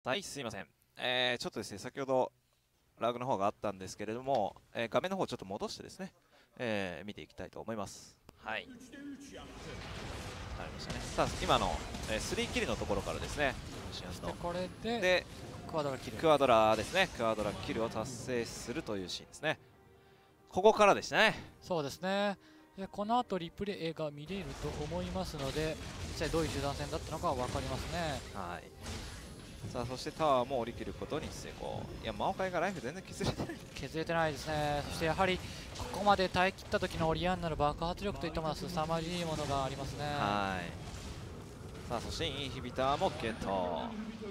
はい、すいません。ちょっとですね、先ほどラグの方があったんですけれども、画面の方をちょっと戻してですね、見ていきたいと思います。はい。ありましたね。さあ、今の、3キルのところからですね、 これでで、 クワドラキル。 クワドラですね、クワドラキルを達成するというシーンですね。ここからでしたね。 そうですね。でこの後リプレイが見れると思いますので、実際どういう集団戦だったのか分かりますね。 はい。さあ、そしてタワーも降り切ることに成功。いや、マオカイがライフ全然削れてない。 削れてないですね。そしてやはりここまで耐え切った時のオリアンナの爆発力といったものは凄まじいものがありますね。 はい。さあ、そしてインヒビターもゲット。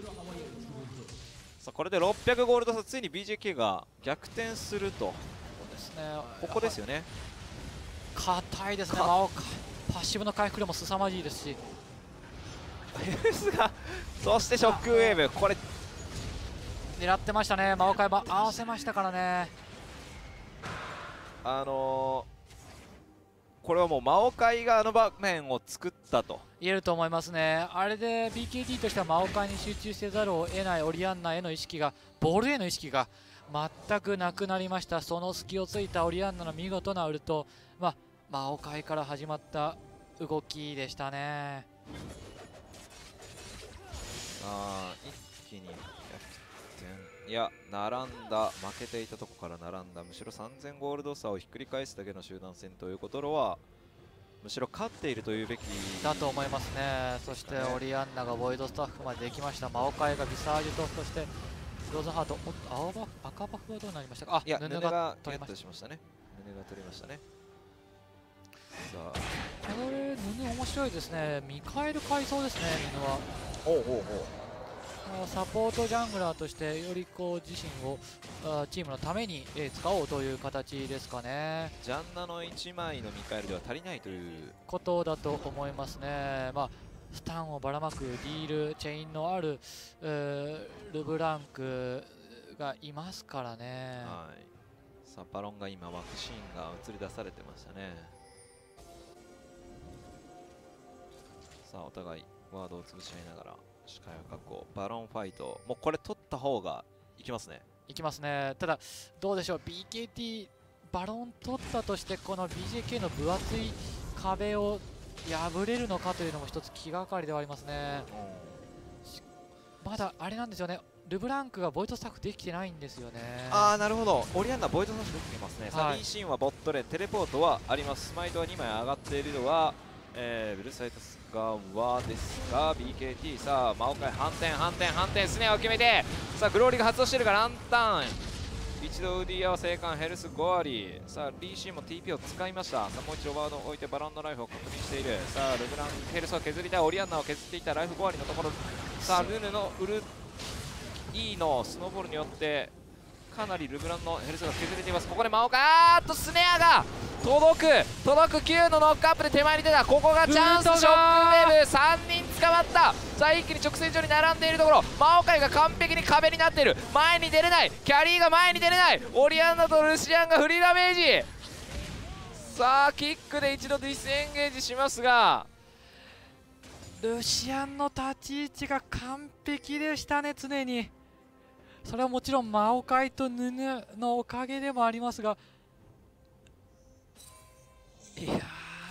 さあ、これで600ゴールド差、ついに BJK が逆転すると。 そうですね。 ここですよね。 硬いですね。マオカイパッシブの回復量も凄まじいですし、 ヘルスがそしてショックウェーブ、これ狙ってましたね。マオカイも合わせましたからね。 これはもうマオカイがあの場面を作ったと言えると思いますね。あれで BKT としてはマオカイに集中せざるを得ないオリアンナへの意識が、ボールへの意識が全くなくなりました。その隙をついたオリアンナの見事なウルト、マオカイから始まった動きでしたね。 一気に逆転、いや並んだ、負けていたとこから並んだ、むしろ3000ゴールド差をひっくり返すだけの集団戦ということはむしろ勝っているというべきだと思いますね。そしてオリアンナがボイドスタッフまでできました。マオカイがビサージュと、そしてフローズンハート、青バフ、赤バフはどうなりましたか。 いや、 布布がゲッが取れました。 トしましたね。布が取りましたね。さあ、 これ布面白いですね。ミカエル階層ですね。布はおうおうおう、 サポートジャングラーとしてよりこう自身をチームのために使おうという形ですかね。 ジャンナの1枚のミカエルでは足りないということだと思いますね。スタンをばらまくディール、チェインのあるルブランクがいますからね。 はい。さあ、バロンが今ワクシーンが映り出されてましたね。さあ、お互いワードを潰し合いながら視界を確保、バロンファイト、もうこれ取った方がいきますね。 いきますね。ただどうでしょう、 BKT バロン取ったとしてこの BJK の分厚い壁を破れるのかというのも一つ気がかりではありますね。まだあれなんですよね、ルブランクがボイトスタッフできてないんですよね。 なるほど、オリアンナボイド差しできてますね。さあ、リーシーンはボットレ、テレポートはあります。スマイトは2枚上がっているのは、ブルーサイトス側ですが、 BKT、さあマオカイ反転スネアを決めて、さあグローリーが発動してるがランタン一度ウディアは生還、ヘルス5割、さあリーシーンも TP を使いました。さあもう一度ワードを置いてバロンのライフを確認している。さあルブランヘルスを削りたい、オリアンナを削っていたライフ5割のところ、さあルヌのウル E のスノーボールによってかなりルブランのヘルスが削れています。ここでマオカスネアが届く9のノックアップで手前に出た。ここがチャンス、ショックウェーブ3人捕まった。さあ一気に直線上に並んでいるところ、マオカイが完璧に壁になっている。前に出れない、キャリーが前に出れない。オリアンナとルシアンがフリーダメージ。さあキックで一度ディスエンゲージしますが、 ルシアンの立ち位置が完璧でしたね。常にそれはもちろんマオカイとヌヌのおかげでもありますが、いや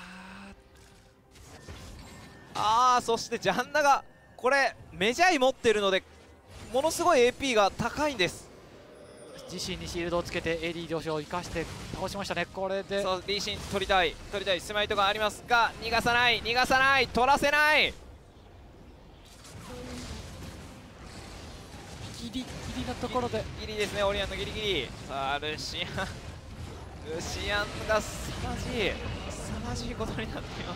そしてジャンナがこれメジャイ持ってるのでものすごい AP が高いんです。 自身にシールドをつけて AD 上昇を生かして倒しましたね。これでそうリーシン取りたいスマイトがありますが、逃がさない取らせない。 ギリギリのところでギリですね、オリアンのギリギリ。さあルシアンが凄まじいことになっています。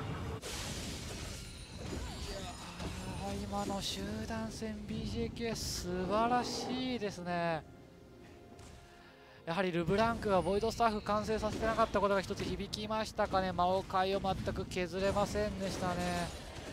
今の集団戦 BJK 素晴らしいですね。やはりルブランクがボイドスタッフ完成させてなかったことが一つ響きましたかね。マオカイを全く削れませんでしたね。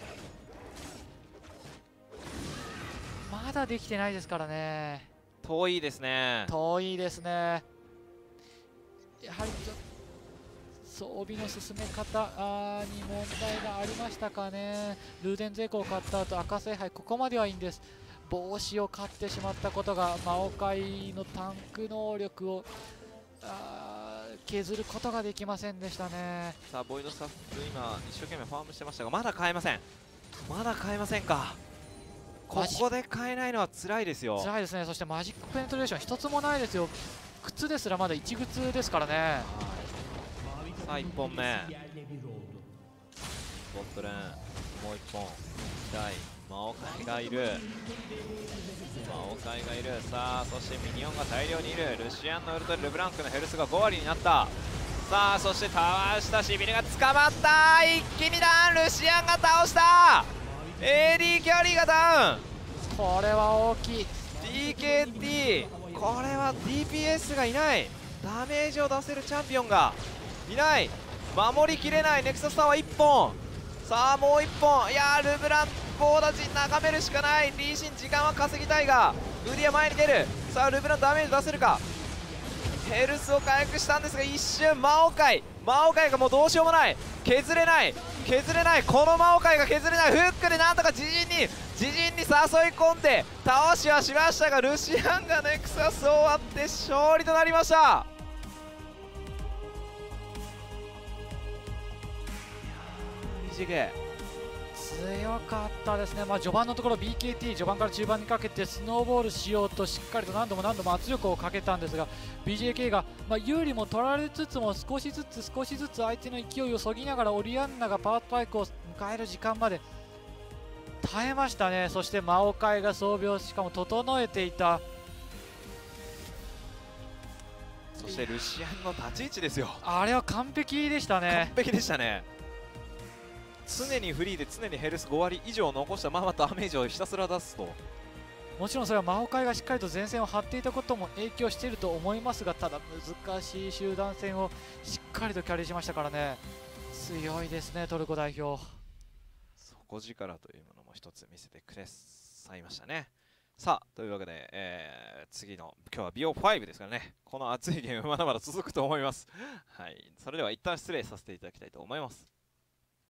まだできてないですからね。 遠いですね。 遠いですね。やはり装備の進め方に問題がありましたかね。ルーデンゼコを買った後赤聖杯、ここまではいいんです。 帽子を買ってしまったことがマオカイのタンク能力を削ることができませんでしたね。 さあボイドスタッフ今一生懸命ファームしてましたがまだ買えません。まだ買えませんか。ここで買えないのは辛いですよ。 辛いですね。そしてマジックペネトレーション一つもないですよ。靴ですらまだ1靴ですからね。 さあ1本目ボットレーンもう1本痛いマオカイがいる。マオカイがいる。さあそしてミニオンが大量にいる。ルシアンのウルトでルブランクのヘルスが5割になった。さあそしてタワー下しびれが捕まった。一気にダウン。ルシアンが倒した。 AD キャリーがダウン。 これは大きい。 DKT これは DPS がいない。ダメージを出せるチャンピオンがいない。守りきれない。ネクサスタワー1本。さあもう1本。いやールブランボーダジ眺めるしかない。リーシン時間は稼ぎたいがウディア前に出る。さあルブランダメージ出せるか。ヘルスを回復したんですが一瞬マオカイがもうどうしようもない。削れないこのマオカイが削れない。フックでなんとか自陣に誘い込んで倒しはしましたがルシアンがネクサスを割って勝利となりました。BGK 強かったですね。序盤のところ BKT 序盤から中盤にかけてスノーボールしようとしっかりと何度も圧力をかけたんですが BJK が有利も取られつつも少しずつ相手の勢いをそぎながらオリアンナがパワーパイクを迎える時間まで耐えましたね。そしてマオカイが装備をしかも整えていた。 そしてルシアンの立ち位置ですよ。 あれは完璧でしたね。 完璧でしたね。常にフリーで常にヘルス5割以上残したままダメージをひたすら出すと。 もちろんそれはマオカイがしっかりと前線を張っていたことも影響していると思いますが、ただ難しい集団戦をしっかりとキャリーしましたからね。強いですねトルコ代表。 底力というものも一つ見せてくださいましたね。さあというわけで、次の今日は BO5 ですからね。この熱いゲームまだまだ続くと思います。はい、それでは一旦失礼させていただきたいと思います。